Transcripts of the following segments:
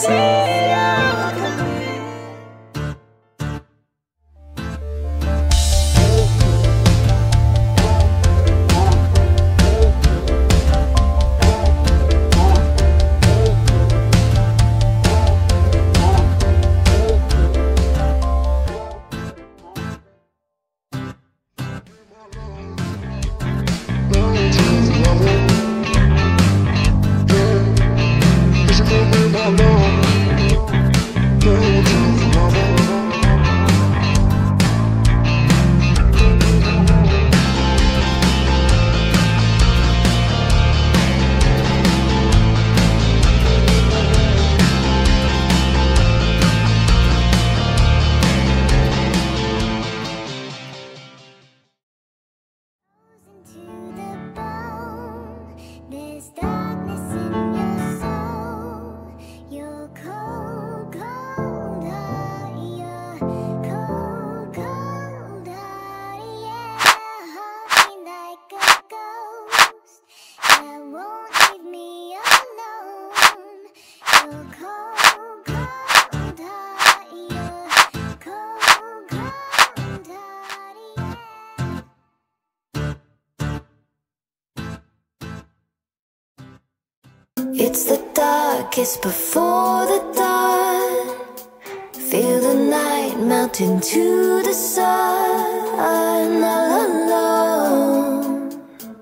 It's the darkest before the dawn. Feel the night melt into the sun. All alone,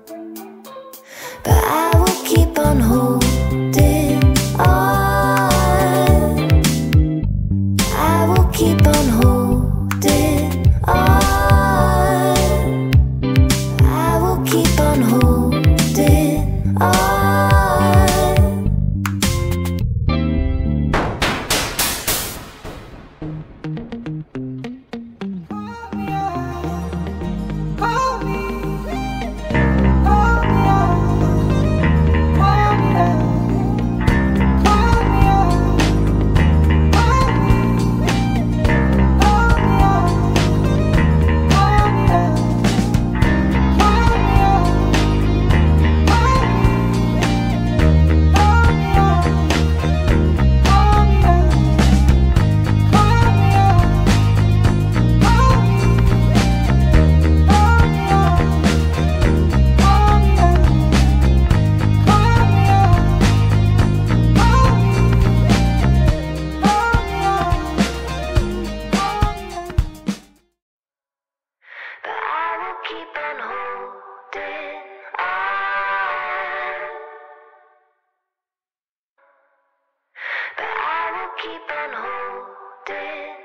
but I will keep on holding on. I will keep on holding on. I will keep on holding on. Keep on holding on, but I will keep on holding